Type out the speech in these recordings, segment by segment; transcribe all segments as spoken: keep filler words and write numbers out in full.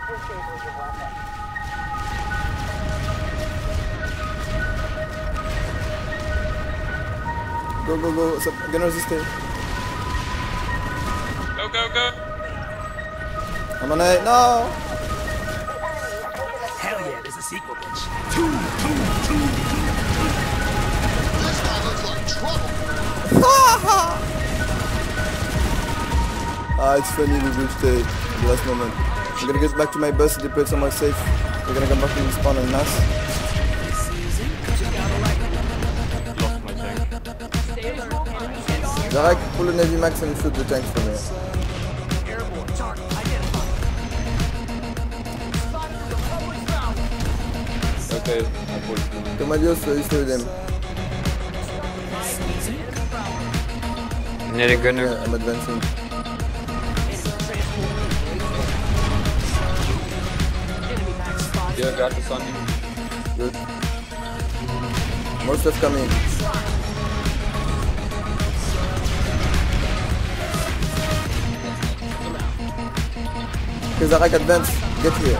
Go, go, go. So, I'm gonna resist it. Go, go, go. I'm on it. No! Hell yeah, there's a sequel, bitch. This guy looks like trouble. Ah, it's funny we reached the the last moment. I'm gonna get back to my bus, deploy it somewhere safe. We're gonna come back to the spawn and mass. Lost my tank. Zarak, pull a Navy Max and shoot the tanks from here. Okay, I pulled. Tomadios, uh, you stay with him. Need a gunner. Yeah, I'm advancing. Yeah, got the sun. Good. More stuff coming. Okay, Zarak, advance. Get here.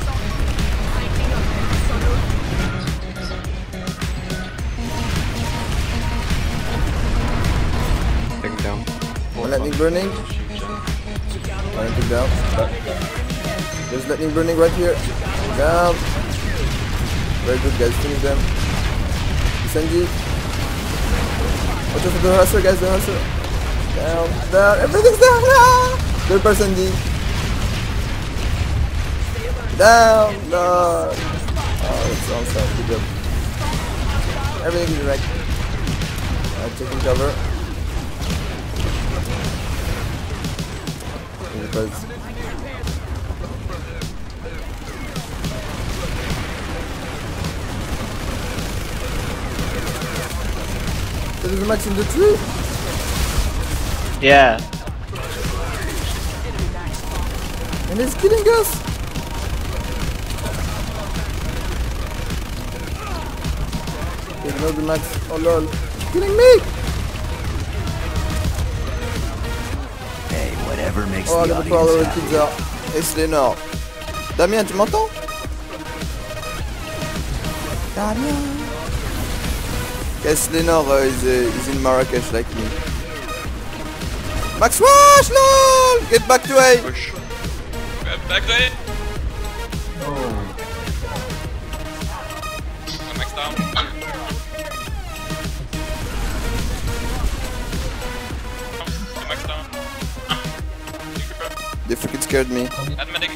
Take it down. One lightning burning. One took down. There's lightning burning right here. Down. Very good, guys. Finish them. Sanji. Watch out for the harasser, guys. The harasser. Down. Down. Everything's down. Ah! Third person D. Down. No. Oh, that's awesome. Good job. Everything is right. I'm taking cover. Because there's a max in the tree. Yeah. And it's killing us. There's another max. Oh lol. It's killing me. Hey, whatever makes Oh, the le parle audience de happy. pizza. Et Slénor. Damien, tu m'entends? Damien. Yes, Slénor uh, is, uh, is in Marrakesh like me. Max Wash, lol! Get back to A! Push. Get back to it. Oh. One max down. Two max down. They freaking scared me. Add medic.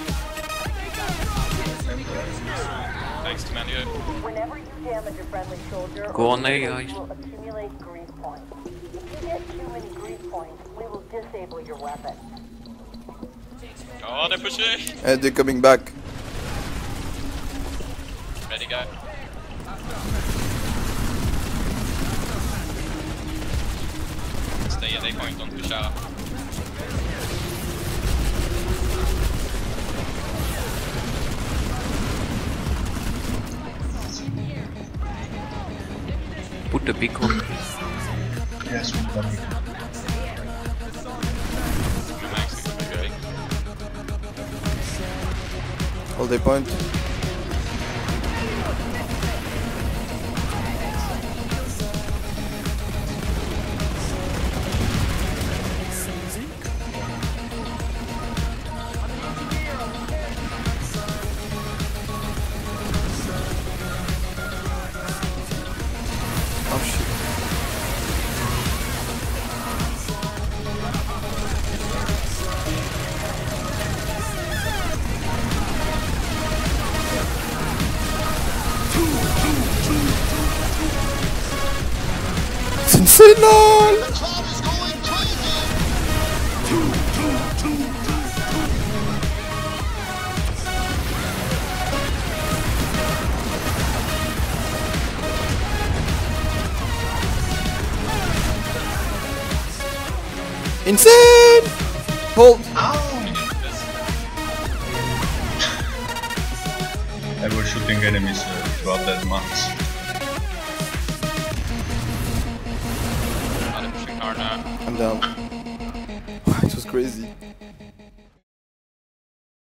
Thanks to Mandy. Whenever you damage a friendly soldier, Go on there, guys. will accumulate grease points. If you get too many grease points, we will disable your weapon. Oh, they're pushing. And they're coming back. Ready, guy. Stay at A point, don't push out. Put the big one. Yes, we're coming. Two max is okay. Hold A point. Oh shit. It's insane, lol! The crowd is going crazy. Insane! Hold! I was shooting enemies uh, throughout that month. Oh, they're pushing hard now. I'm down. It was crazy.